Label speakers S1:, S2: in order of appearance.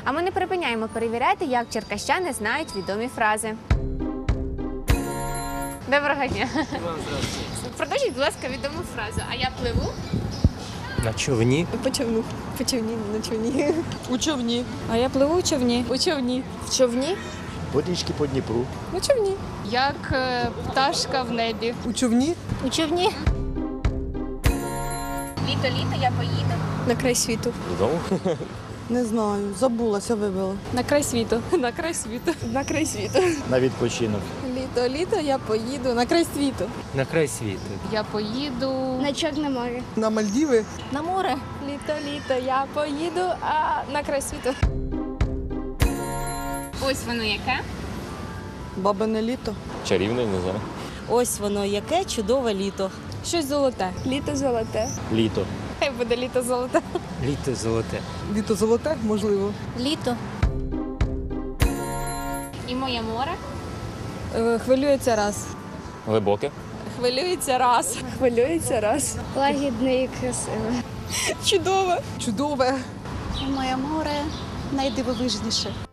S1: А ми не припиняємо перевіряти, як черкащани знають відомі фрази. Доброго дня. Продовжіть, будь ласка, відому фразу. А я пливу?
S2: На човні.
S3: По човну. По човні, на човні.
S4: У човні.
S3: А я пливу у човні. У човні.
S4: В човні?
S5: Водички по Дніпру.
S3: У човні.
S4: Як пташка в небі.
S3: У човні.
S1: У човні. Літо-літо, я поїду.
S3: На край світу.
S5: Додому?
S6: Не знаю, забулася, вибила.
S3: На край світу. На край світу. На край світу.
S5: На відпочинок.
S3: Літо, я поїду на край світу.
S2: На край світу.
S4: Я поїду.
S7: На Чорне море.
S6: На Мальдіви.
S3: На море. Літо, я поїду, а на край світу.
S1: Ось воно яке.
S6: Бабине літо.
S5: Чарівний, не знаю.
S8: Ось воно, яке чудове літо.
S3: Щось золоте.
S7: Літо золоте.
S5: Літо.
S3: Хай буде літо золоте.
S2: Літо золоте.
S6: Літо золоте, можливо.
S8: Літо.
S1: І моє море.
S3: Хвилюється раз.
S5: Глибоке.
S3: Хвилюється раз.
S7: Хвилюється раз. Лагідне і красиве.
S3: Чудове.
S6: Чудове.
S9: Моє море найдивовижніше.